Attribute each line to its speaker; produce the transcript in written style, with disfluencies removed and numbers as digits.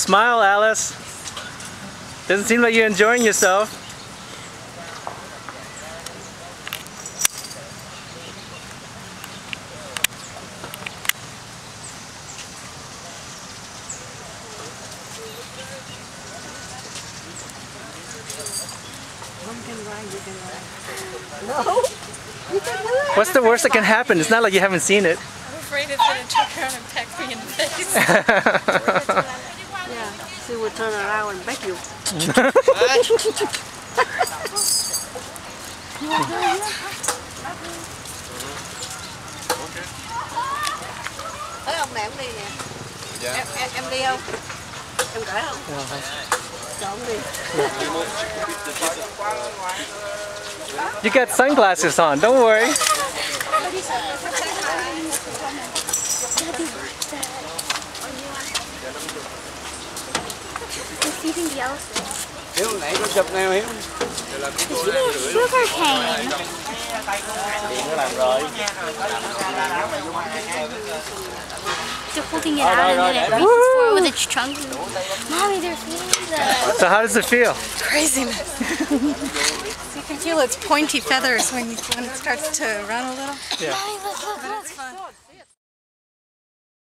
Speaker 1: Smile, Alice. Doesn't seem like you're enjoying yourself.
Speaker 2: No, you can do it.
Speaker 1: What's the worst that can happen? It's not like you haven't seen it.
Speaker 3: I'm afraid it's going to turn around and peck me in the face.
Speaker 2: Yeah, she will turn around and bite you. Thấy ông này, ông đi nè. Dạ. Em đi không? Em cởi không? Cho ông đi.
Speaker 1: You got sunglasses on, don't worry.
Speaker 4: He's feeding the elephant.
Speaker 5: Hiếu nãy có chụp nào Hiếu?
Speaker 4: Sugar cane.
Speaker 5: Điện nó làm rồi.
Speaker 4: They're holding it out and then it reaches forward with its trunk. Mommy, they're feeding the...
Speaker 1: So how does it feel?
Speaker 3: Craziness. You can feel its pointy feathers when it starts to run a little.
Speaker 1: Yeah.
Speaker 4: Mommy, look, look,
Speaker 3: But
Speaker 4: look.
Speaker 3: it's fun.